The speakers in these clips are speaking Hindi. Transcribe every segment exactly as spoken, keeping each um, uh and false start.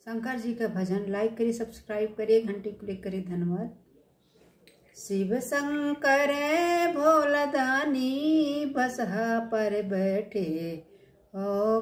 शंकर जी का भजन लाइक करिए, सब्सक्राइब करिए, घंटी क्लिक करिए। धन्यवाद। शिव शंकर भोला दानी बसहा पर बैठे ओ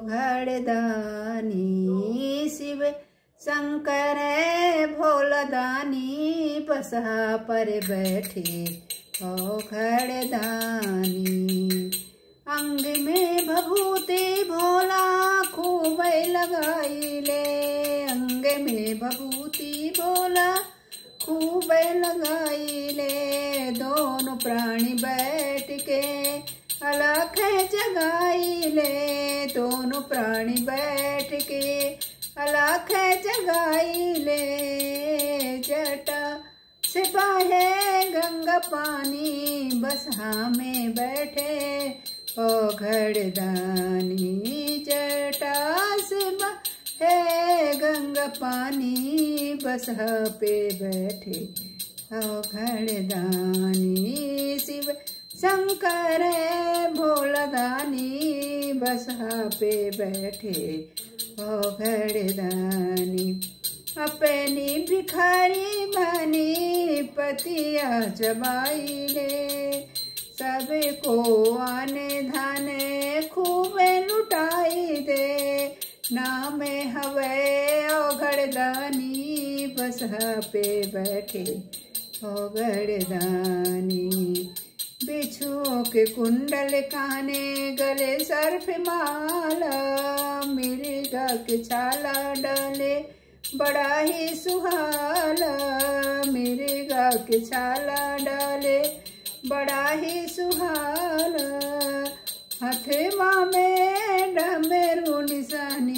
घड़दानी। शिव शंकर भोला दानी बसहा पर बैठे ओ घड़दानी। अंग में भभूति भोला खूब लगाई ले, अंग में भभूति भोला खूब लगाई ले। दोनों प्राणी बैठ के अलख जगाई ले, दोनों प्राणी बैठ के अलख जगाई ले। जटा से बहे गंगा पानी बसहा में बैठे ओ घड़दानी। जटा से बहे गंगा पानी बसहा पे बैठे ओ घड़दानी। शिव शंकर भोला दानी बसहा पे बैठे ओ घड़दानी। अपनी भिखारी बनी पतिया चबाई ले, सबको आने धाने खूब लुटाई दे। नाम हवे ओ घड़दानी बसहा पे बैठे ओ घड़दानी। बिच्छुओं के कुंडल काने गले सर्फ माला, मिर्गा के छाला डाले बड़ा ही सुहाला। मिर्गा के छाला डाले बड़ा ही सुहाला। हथवा में डमरू निशानी,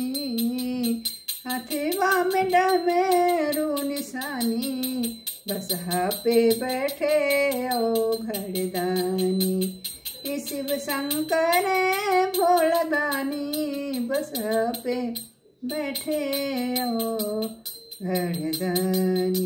हथवा में डमरू निशानी बसहा पे बैठे ओ घड़दानी। शिव शंकर भोला दानी बसहा पे बैठे ओ घड़दानी।